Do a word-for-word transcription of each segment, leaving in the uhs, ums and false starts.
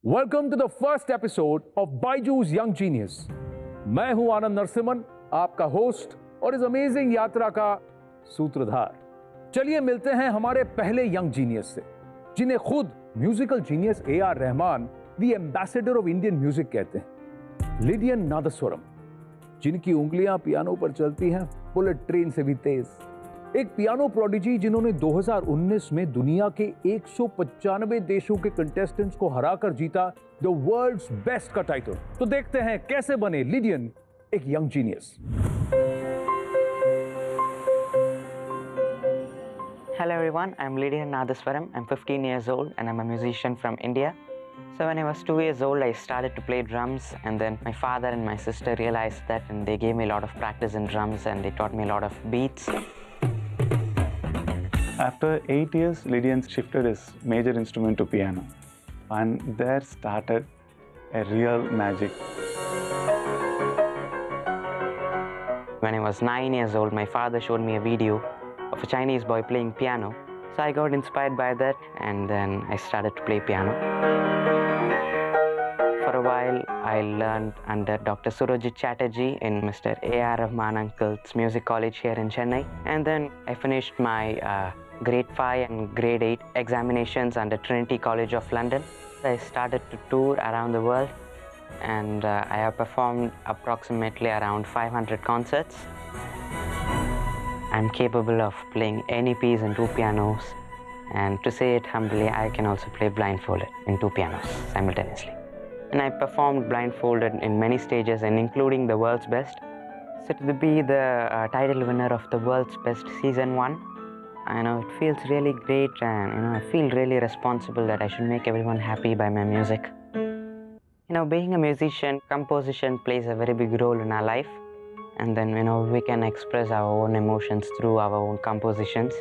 Welcome to the first episode of Byju's young genius. मैं हूं आनंद नरसिम्हन, आपका होस्ट और इस अमेजिंग यात्रा का सूत्रधार। चलिए मिलते हैं हमारे पहले यंग जीनियस से, जिन्हें खुद musical genius A R Rahman the ambassador of Indian music कहते हैं। लिडियन नादस्वरम, जिनकी उंगलियां पियानो पर चलती हैं बुलेट ट्रेन से भी तेज। एक पियानो प्रोडिजी जिन्होंने दो हज़ार उन्नीस में दुनिया के एक सौ पचानवे देशों के कंटेस्टेंट्स को हराकर जीता द वर्ल्ड्स बेस्ट का टाइटल। तो देखते हैं कैसे बने लिडियन एक young genius. Hello everyone, I'm Lidian Nadaswaram. I'm fifteen years old and I'm a musician from India. So when I was two years old, I started to play drums, and then my father and my sister realized that, and they gave me a lot of practice in drums and they taught me a lot of beats. After eight years, Lidian shifted his major instrument to piano, and there started a real magic. When I was nine years old, my father showed me a video of a Chinese boy playing piano. So I got inspired by that, and then I started to play piano. For a while, I learned under Doctor Surojit Chatterjee in Mister A R Rahman Uncle's Music College here in Chennai. And then I finished my uh, grade five and grade eight examinations under Trinity College of London. I started to tour around the world, and uh, I have performed approximately around five hundred concerts. I'm capable of playing any piece in two pianos, and to say it humbly, I can also play blindfolded in two pianos simultaneously. And I performed blindfolded in many stages, and including the World's Best. So to be the uh, title winner of the World's Best Season one, I know it feels really great, and you know I feel really responsible that I should make everyone happy by my music. You know, being a musician, composition plays a very big role in our life, and then you know we can express our own emotions through our own compositions.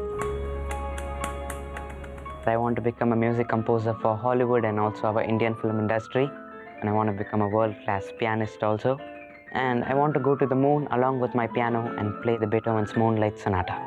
I want to become a music composer for Hollywood and also our Indian film industry, and I want to become a world-class pianist also. And I want to go to the moon along with my piano and play the Beethoven's Moonlight Sonata.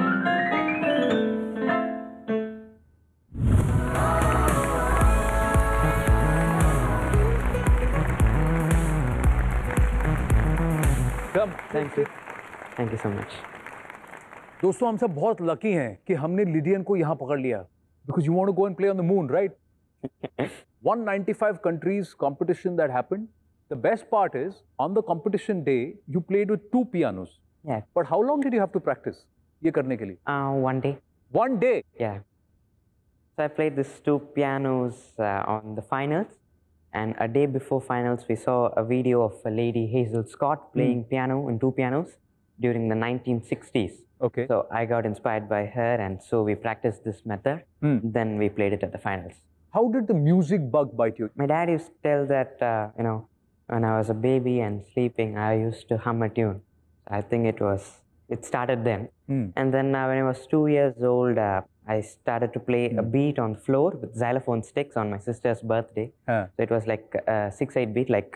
Come. Thank you. Thank you so much. दोस्तों, हम सब बहुत lucky हैं कि हमने Lydian को यहाँ पकड़ लिया, because you want to go and play on the moon, right? one hundred ninety-five countries competition that happened. The best part is, on the competition day, you played with two pianos. Yeah. But how long did you have to practice ये करने के लिए? Uh, one day. One day. Yeah. So I played these two pianos uh, on the finals, and a day before finals, we saw a video of a lady, Hazel Scott, playing mm. piano in two pianos during the nineteen sixties. Okay. So I got inspired by her, and so we practiced this method. Mm. Then we played it at the finals. How did the music bug bite you? My dad used to tell that, uh, you know, when I was a baby and sleeping, I used to hum a tune. I think it was, it started then. Mm. And then uh, when I was two years old, uh, I started to play mm. a beat on the floor with xylophone sticks on my sister's birthday. Huh. So it was like a six eight beat, like.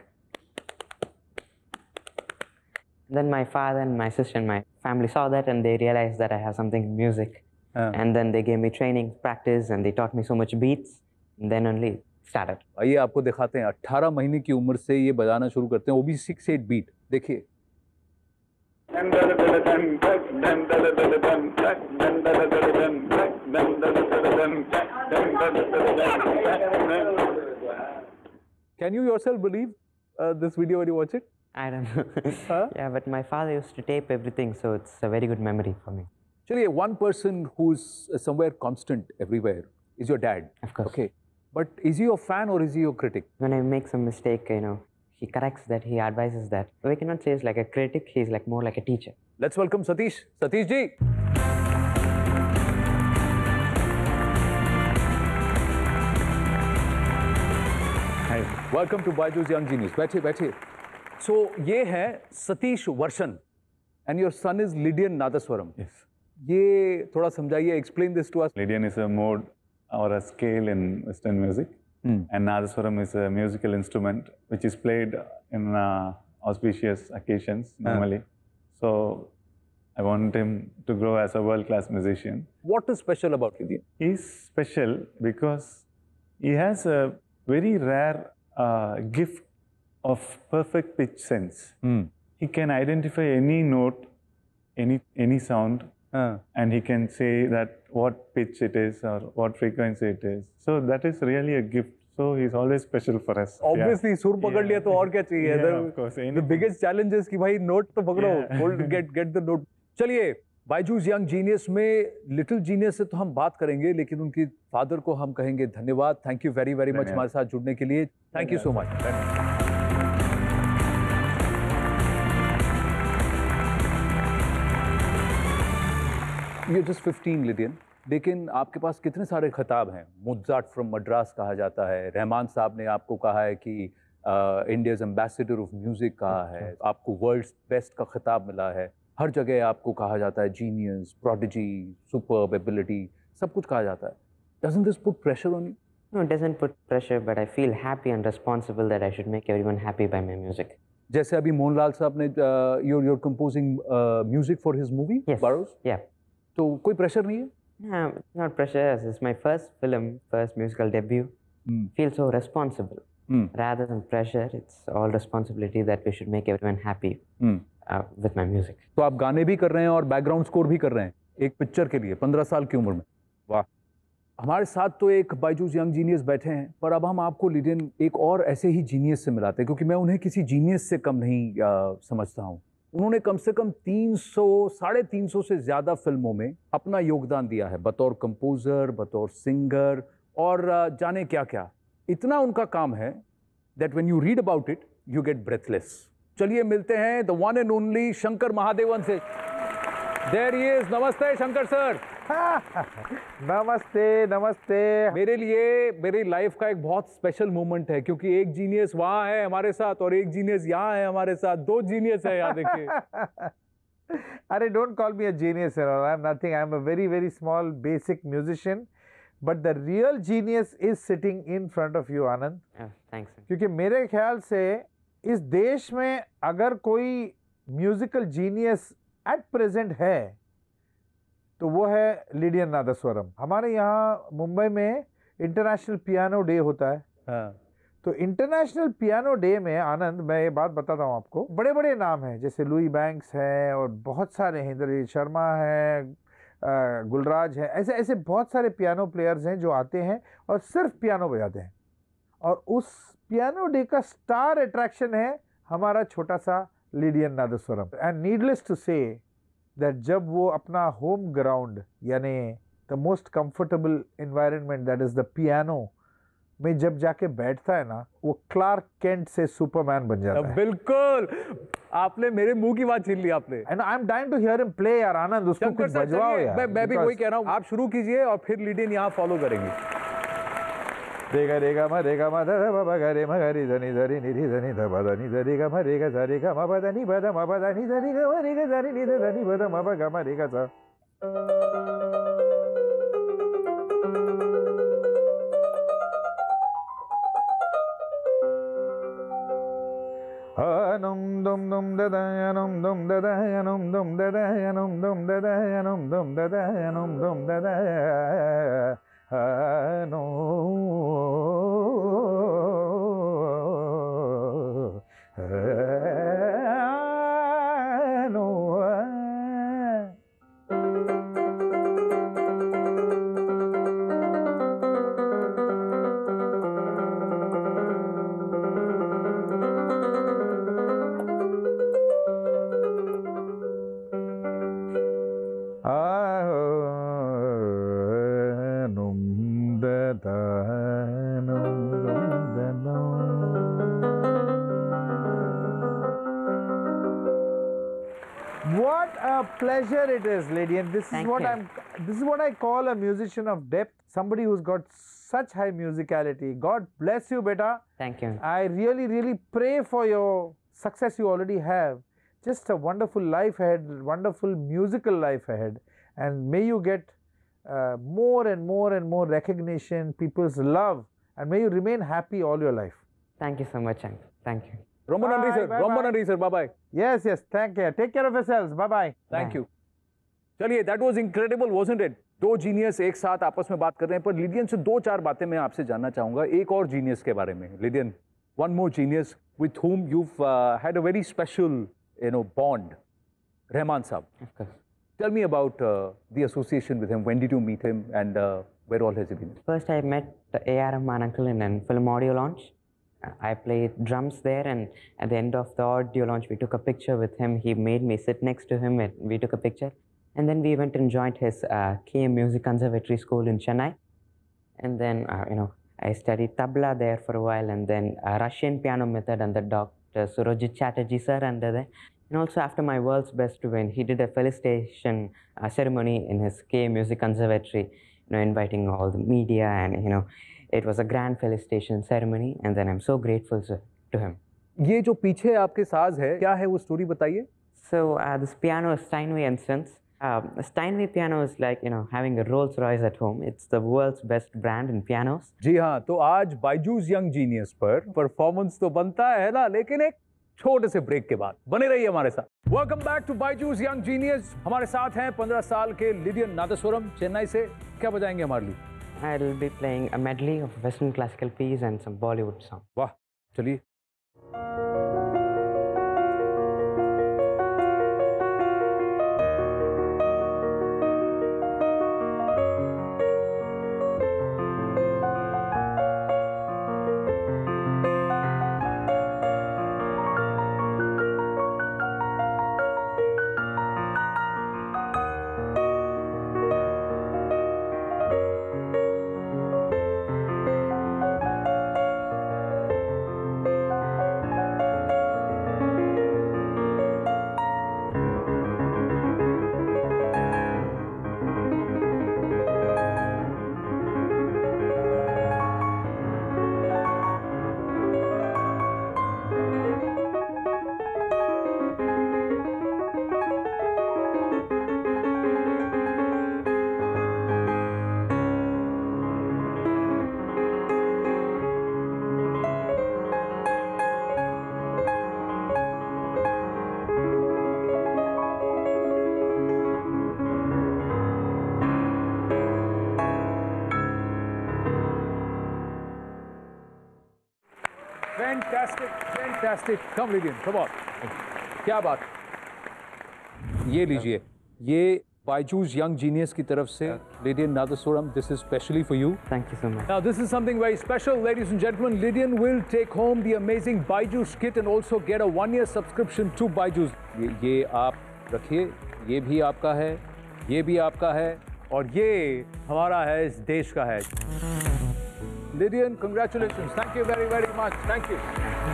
Then my father and my sister and my family saw that, and they realized that I have something in music. Huh. And then they gave me training, practice, and they taught me so much beats. And then only started. आइए आपको दिखाते हैं, अठारह महीने की उम्र से ये बजाना शुरू करते हैं, वो भी सिक्स एट बीट। देखिए। Can you yourself believe uh, this video when you watch it? I don't know. Huh? Yeah, but my father used to tape everything, so it's a very good memory for me. Chaliye, one person who's somewhere constant everywhere is your dad. Of course. Okay. But is he your fan or is he your critic? When I make some mistake, you know, he corrects that, he advises that. We cannot say he's like a critic, he's like more like a teacher. Let's welcome Satish. Satish ji. Hi. Welcome to Baijoo's Young Genius. बैठिए बैठिए. So ये है सतीश वर्षन, and your son is Lidian Nadaswaram. Yes. ये थोड़ा समझाइए. Explain this to us. Lidian is a mode or a scale in Western music, mm. and Nadaswaram is a musical instrument which is played in uh, auspicious occasions normally. Uh. So I want him to grow as a world-class musician. What is special about Lidian? He's special because he has a very rare uh, gift of perfect pitch sense. Hmm. He can identify any note, any any sound, हाँ. and he can say that what pitch it is or what frequency it is. So that is really a gift. So he's always special for us. Obviously, yeah. सुर पकड़ लिया तो और क्या चाहिए? Yeah, the, of course. the biggest challenge is कि भाई note तो पकड़ो, Yeah. hold, get get the note. चलिए, बायजूस यंग जीनियस में लिटिल जीनियस से तो हम बात करेंगे, लेकिन उनकी फादर को हम कहेंगे धन्यवाद. Thank you very very much हमारे साथ जुड़ने के लिए. Thank you so much. You're just fifteen, Lydian, लेकिन आपके पास कितने सारे खिताब हैं. मोज़ार्ट फ्रॉम मद्रास कहा जाता है. रहमान साहब ने आपको कहा है कि इंडियाज एम्बेसडर ऑफ म्यूजिक कहा है. आपको वर्ल्ड्स बेस्ट का खिताब मिला है. हर जगह आपको कहा जाता है जीनियस, प्रोडिजी, सुपर्ब एबिलिटी, सब कुछ कहा जाता है. Doesn't this put pressure on you? No, it doesn't put pressure, but I feel happy and responsible that I should make everyone happy by my music. जैसे अभी मोहनलाल साहब ने you're you're composing uh, music for his movie, Yes. Burrows. Yeah. तो कोई pressure नहीं है? No, not pressure. This is my first film, first musical debut. Hmm. Feel so responsible. Hmm. Rather than pressure, it's all responsibility that we should make everyone happy Hmm. uh, with my music. तो आप गाने भी कर रहे हैं और background score भी कर रहे हैं एक पिक्चर के लिए पंद्रह साल की उम्र में. वाह. हमारे साथ तो एक बायजूस यंग जीनियस बैठे हैं, पर अब हम आपको लिडियन एक और ऐसे ही जीनियस से मिलाते हैं, क्योंकि मैं उन्हें किसी जीनियस से कम नहीं आ, समझता हूँ. उन्होंने कम से कम तीन सौ साढ़े तीन सौ से ज़्यादा फिल्मों में अपना योगदान दिया है, बतौर कंपोज़र, बतौर सिंगर और आ, जाने क्या क्या. इतना उनका काम है that when you read about it you get breathless. चलिए मिलते हैं the one and only Shankar Mahadevan से. There he is. नमस्ते शंकर सर. नमस्ते नमस्ते. मेरे लिए मेरी लाइफ का एक बहुत स्पेशल मोमेंट है, क्योंकि एक जीनियस वहाँ है हमारे साथ और एक जीनियस यहाँ है हमारे साथ. दो जीनियस है यहाँ देखिए. अरे don't call me a genius, I am nothing. I am a very very small basic musician, but the real genius is sitting in front of you Anand. Oh, thanks. sir. क्योंकि मेरे ख्याल से इस देश में अगर कोई म्यूजिकल जीनियस एट प्रेजेंट है तो वो है लिडियन नादस्वरम. हमारे यहाँ मुंबई में इंटरनेशनल पियानो डे होता है. हाँ. तो इंटरनेशनल पियानो डे में आनंद, मैं ये बात बताता हूँ आपको, बड़े बड़े नाम हैं जैसे लुई बैंक्स है और बहुत सारे हैं, इंद्रजीत शर्मा है, गुलराज है, ऐसे ऐसे बहुत सारे पियानो प्लेयर्स हैं जो आते हैं और सिर्फ पियानो बजाते हैं. और उस पियानो डे का स्टार अट्रैक्शन है हमारा छोटा सा Lydian Nadhaswaram. And needless to say that जब वो अपना होम ग्राउंड यानी the most comfortable environment that is the piano में जब जाके बैठता है ना, वो क्लार्क केंट से सुपरमैन बन जाता है. बिल्कुल. आपने मेरे मुंह की बात छीन ली आपने. And I am dying to hear him play यार आनंद. उसको शंकर कुछ सर, बजवाओ चलिए, यार. मैं मैं भी because- वही कह रहा हूँ. आप शुरू कीजिए और फिर लिडियन यहाँ फॉलो करेंगे. रेगा रेगा म रेगा म ध ब ब ग रे म ग रि ध नि ध रि नि रि ध नि ध ब ध नि ध रि ग म रे ग ध रि ग म ब ध नि ब ध म ब ध नि ध रि ग म रे ग ध रि नि ध ध नि ब ध म ब ग म रे ग ध. Anum dum dum da da anum dum da da anum dum da da anum dum da da anum dum da da anum dum da da What a pleasure it is, lady, and this Thank is what you. I'm. This is what I call a musician of depth. Somebody who's got such high musicality. God bless you, beta. Thank you. I really, really pray for your success you already have. Just a wonderful life ahead, wonderful musical life ahead, and may you get uh, more and more and more recognition, people's love, and may you remain happy all your life. Thank you so much, Uncle. Thank you. Roman Nandi Bye, sir. bye, Roman bye. Nandi sir. Bye bye. Yes, yes. Thank you. Take care of yourselves. Bye bye. Thank Bye. You. चलिए, that was incredible, wasn't it? दो genius एक साथ आपस में बात कर रहे हैं, पर लिडियन से दो चार बातें मैं आपसे जानना चाहूंगा एक और जीनियस के बारे में। Lydian, one more genius with whom you've uh, had a very special, you know, bond, Rahman Saab. Of course. Tell me about uh, the association with him. When did you meet him, and uh, where all has he been? First, I met A R Rahman uncle in a film audio launch. Uh, I played drums there, and at the end of the audio launch, we took a picture with him. He made me sit next to him, and we took a picture. And then we went and joined his uh, K M Music Conservatory School in Chennai. And then, uh, you know, I studied tabla there for a while, and then uh, Russian piano method under Doctor Surojit Chatterjee sir under there. And also after my World's Best win, he did a felicitation uh, ceremony in his K Music Conservatory, you know, inviting all the media, and you know, it was a grand felicitation ceremony. And then I'm so grateful to, to him. ये जो पीछे आपके साज है, क्या है वो story बताइए? So uh, this piano is Steinway and Sons. Uh, Steinway piano is like, you know, having a Rolls Royce at home. It's the world's best brand in pianos. जी हाँ, तो आज बायजूस यंग जीनियस पर performance तो बनता है ना, लेकिन एक छोटे से ब्रेक के बाद। बने रहिए हमारे साथ। Welcome back to Byju's young genius. हमारे साथ हैं पंद्रह साल के लिडियन नादस्वरम चेन्नई से। क्या बजाएंगे हमारे लिए? I will be playing a medley of Western classical piece and some Bollywood song. वाह, चलिए। Fantastic, fantastic. Come, Lydian, come on. क्या बात? ये लीजिए, ये बायजूस यंग जीनियस की तरफ से Lydian Nadaswaram. This is specially for you. Thank you so much. Now, this is something very special, ladies and gentlemen. Lydian will take home the amazing Byju's kit and also get a one-year subscription to Byju's. ये, ये आप रखिए, ये भी आपका है, ये भी आपका है, और ये हमारा है, इस देश का है। Lydian, congratulations. Thank you very, very much. Thank you.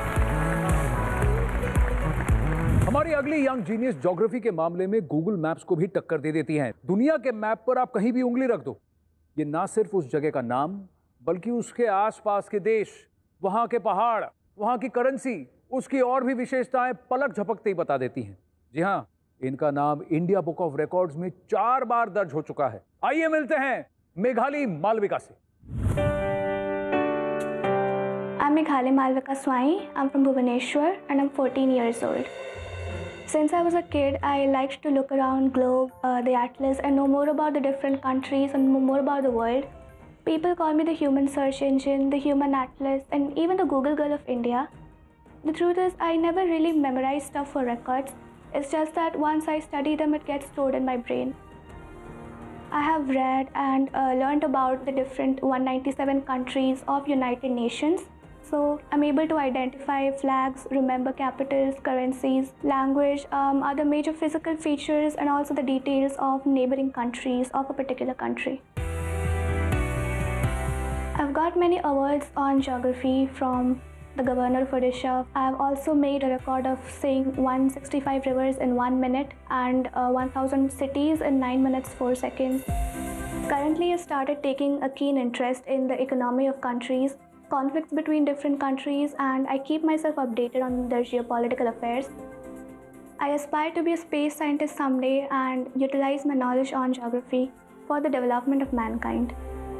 हमारी अगली यंग जीनियस ज्योग्राफी के मामले में गूगल मैप्स को भी टक्कर दे देती हैं। दुनिया के मैप पर आप कहीं भी उंगली रख दो, ये ना सिर्फ उस जगह का नाम, बल्कि उसके आसपास के देश, वहाँ के पहाड़, वहाँ की करेंसी, उसकी और भी विशेषताएं पलक झपकते ही बता देती हैं। जी हाँ, इनका नाम इंडिया बुक ऑफ रिकॉर्ड्स में चार बार दर्ज हो चुका है। आइए मिलते हैं मेघाली मालविका से। I'm Meghali Malvika Swai. I'm from Bhubaneswar and I'm fourteen years old. Since I was a kid, I liked to look around globe, uh, the atlas, and know more about the different countries and know more about the world. People call me the human search engine, the human atlas, and even the Google girl of India. The truth is, I never really memorized stuff for records. It's just that once I study them, it gets stored in my brain. I have read and uh, learned about the different one hundred ninety-seven countries of United Nations. So I'm able to identify flags, remember capitals, currencies, language, um, other major physical features, and also the details of neighboring countries of a particular country. I've got many awards on geography from the Governor of Odisha. I've also made a record of saying one hundred sixty-five rivers in one minute and uh, one thousand cities in nine minutes four seconds. Currently, I've started taking a keen interest in the economy of countries, conflicts between different countries, and I keep myself updated on their geopolitical affairs. I aspire to be a space scientist someday and utilize my knowledge on geography for the development of mankind.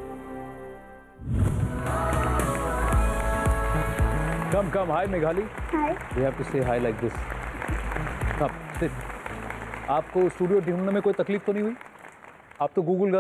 Come, come. Hi, Meghali. Hi. We have to say hi like this. Come, sit. आपको studio ढूंढने में कोई तकलीफ तो नहीं हुई? आप तो गूगल गर्ल हैं,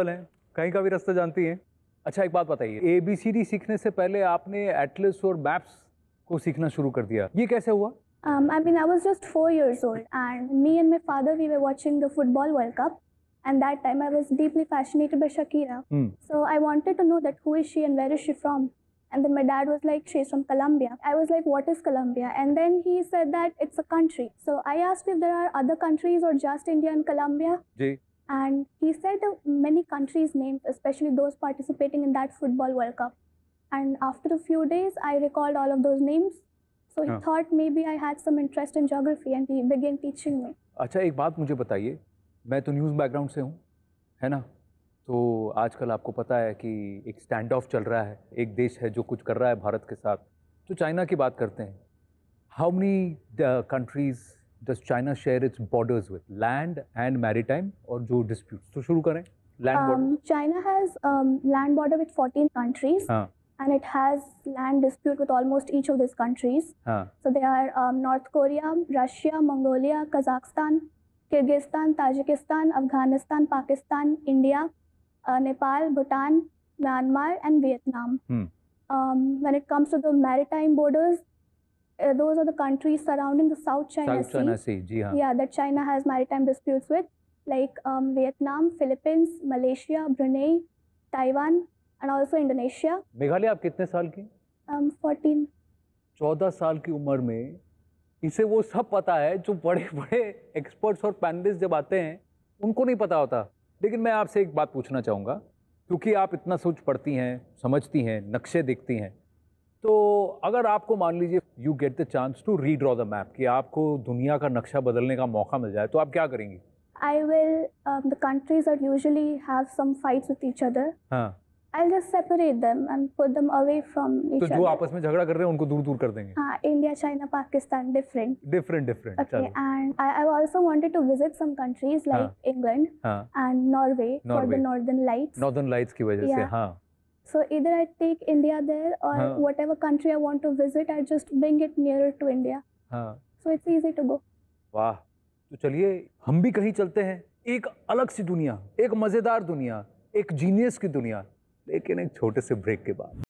कहीं का भी रास्ता जानती हैं। अच्छा एक बात बताइए, ए बी सी डी सीखने से पहले आपने एटलस और मैप्स को सीखना शुरू कर दिया, ये कैसे हुआ? Um, I mean, I was just four years old, and me and my father, we were watching the Football World Cup, and that time I was deeply fascinated by Shakira. Hmm. So I wanted to know that who is she and where is she from? And then my dad was like, she's from Colombia. I was like, what is Colombia? And then he said that it's a country. So I asked if there are other countries or just India and Colombia. Ji. And he said uh, many countries names, especially those participating in that Football World Cup. And after a few days, I recalled all of those names. So he हाँ. thought maybe I had some interest in geography, and he began teaching me. अच्छा एक बात मुझे बताइए, मैं तो news background से हूँ, है ना? तो आजकल आपको पता है कि एक स्टैंड ऑफ चल रहा है, एक देश है जो कुछ कर रहा है भारत के साथ, तो चाइना की बात करते हैं। How many countries does China share its borders with, land and maritime, और जो डिस्प्यूट्स, तो शुरू करें land border. Um, China has um, land border with fourteen countries. हाँ And it has land dispute with almost each of these countries. हाँ So they are um, North Korea, Russia, Mongolia, Kazakhstan, Kyrgyzstan, Tajikistan, Afghanistan, Pakistan, India, uh, Nepal, Bhutan, Myanmar, and Vietnam. Hmm. Um, when it comes to the maritime borders, uh, those are the countries surrounding the South China south Sea. China sea, जी हाँ। Yeah, that China has maritime disputes with, like um, Vietnam, Philippines, Malaysia, Brunei, Taiwan, and also Indonesia. Meghalaya आप कितने साल की? Um, fourteen. चौदह साल की उम्र में इसे वो सब पता है जो बड़े बड़े एक्सपर्ट्स और पैनलिस्ट जब आते हैं उनको नहीं पता होता। लेकिन मैं आपसे एक बात पूछना चाहूँगा, क्योंकि आप इतना सोच पढ़ती हैं, समझती हैं, नक्शे देखती हैं, तो अगर आपको मान लीजिए you get the chance to redraw the map, कि आपको दुनिया का नक्शा बदलने का मौका मिल जाए, तो आप क्या करेंगी? I will, um, the countries that usually have some fights with each other, हाँ, I'll just separate them and put them away from each तो जो other. आपस में झगड़ा कर रहे हैं उनको दूर दूर कर देंगे। हाँ, India, China, Pakistan, different. Different different. Okay, and I, I also wanted to visit some countries like हाँ. England हाँ, and Norway, for Norway. the Northern Lights. Northern Lights की वजह से। Yeah. हाँ So either I take India there or हाँ. whatever country I want to visit, I just bring it nearer to India. हाँ, So it's easy to go. वाह। तो चलिए हम भी कहीं चलते हैं, एक अलग सी दुनिया, एक मजेदार दुनिया, एक जीनियस की दुनिया, लेकिन एक छोटे से ब्रेक के बाद।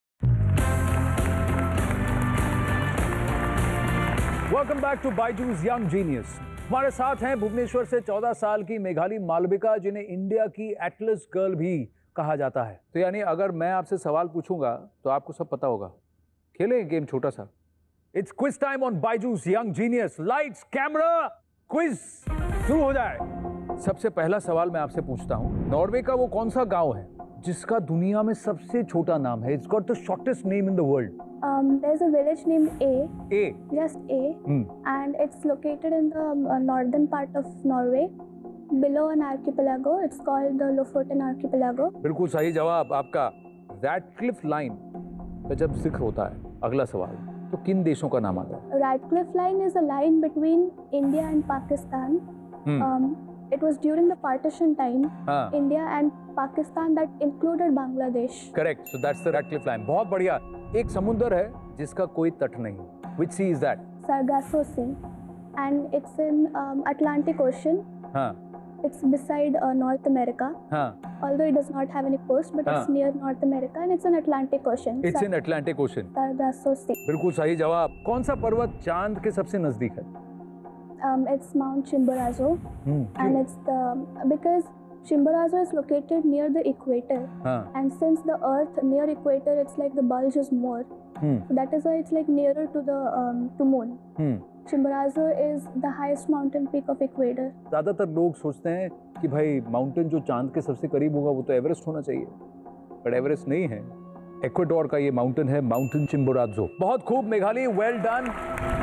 Welcome back to Byju's young genius. हमारे साथ हैं भुवनेश्वर से चौदह साल की मेघाली मालविका, जिन्हें इंडिया की एटलस गर्ल भी कहा जाता है। तो यानी अगर मैं आपसे सवाल पूछूंगा तो आपको सब पता होगा। खेलें गेम छोटा सा। It's quiz time on Byju's young genius. Lights camera quiz शुरू हो जाए। सबसे पहला सवाल मैं आपसे पूछता हूं, नॉर्वे का वो कौन सा गांव है जिसका दुनिया में सबसे छोटा नाम है? It's got the shortest name in the world. Um, there's a village named A, A. just A, हम्म, and it's located in the uh, northern part of Norway, below an archipelago. It's called the Lofoten archipelago. बिल्कुल सही जवाब आपका। Radcliffe line का जब जिक्र होता है, अगला सवाल, तो किन देशों का नाम आता है? Radcliffe Line is a line between India and Pakistan. Hmm, Um, it was during the partition time, हाँ, India and Pakistan, that included Bangladesh. Correct. So that's the Radcliffe line. बहुत बढ़िया। एक समुंदर है जिसका कोई तट नहीं। Which sea is that? Sargasso Sea, and it's in um, Atlantic Ocean. हाँ It's beside uh, North America. हाँ, Although it does not have any coast, but it's हाँ. near North America, and it's in Atlantic Ocean. It's Sar- in Atlantic Ocean. Sargasso Sea. बिल्कुल सही जवाब। कौन सा पर्वत चांद के सबसे नजदीक है? Um, it's Mount Chimborazo, hmm, and it's the because Chimborazo is located near the equator, हाँ, and since the Earth near equator, it's like the bulge is more. Hmm, So that is why it's like nearer to the um, to moon. Hmm. Chimborazo is the highest mountain peak of equator. ज्यादातर लोग सोचते हैं कि भाई mountain जो चांद के सबसे करीब होगा वो तो एवरेस्ट होना चाहिए, बट एवरेस्ट नहीं है। इक्वाडोर का ये माउंटेन है, माउंटेन चिम्बोराजो। बहुत खूब मेघाली, वेल डन।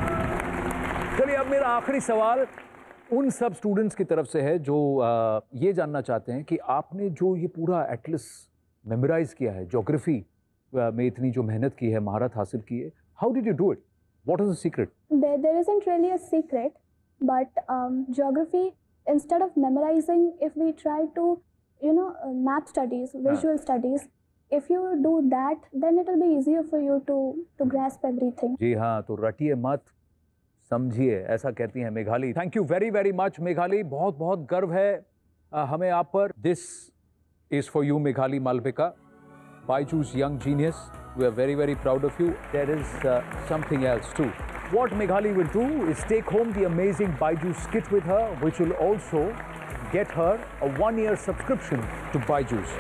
चलिए अब मेरा आखिरी सवाल उन सब स्टूडेंट्स की तरफ से है जो आ, ये जानना चाहते हैं कि आपने जो ये पूरा एटलस मेमोराइज किया है, ज्योग्राफी में इतनी जो मेहनत की है, महारत हासिल की है, how did you do it? What is the secret? There, there isn't really a secret, but um, geography, instead of memorizing, if we try to, you know, uh, map studies, visual studies, if you do that, then it will be easier for you to to grasp everything. जी हाँ, तो रटिए मत, समझिए, ऐसा कहती हैं Meghali. Thank you very very much Meghali, बहुत बहुत गर्व है आ, हमें आप पर। This is for you, Meghali Malvika. Byju's Young Genius, we are very, very proud of you. There is uh, something else too. What Meghali will do is take home the amazing Byju skit with her, which will also get her a one-year subscription to Byju's.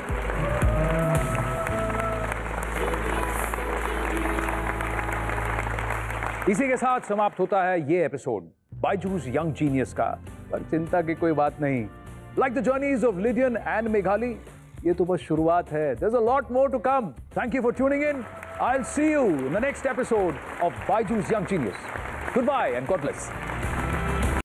इसी के साथ समाप्त होता है ये episode Byju's Young Genius का, पर चिंता की कोई बात नहीं. Like the journeys of Lydian and Meghali, ये तो बस शुरुआत है. There's a lot more to come. Thank you for tuning in. I'll see you in the next episode of Byju's Young Genius. Goodbye and God bless.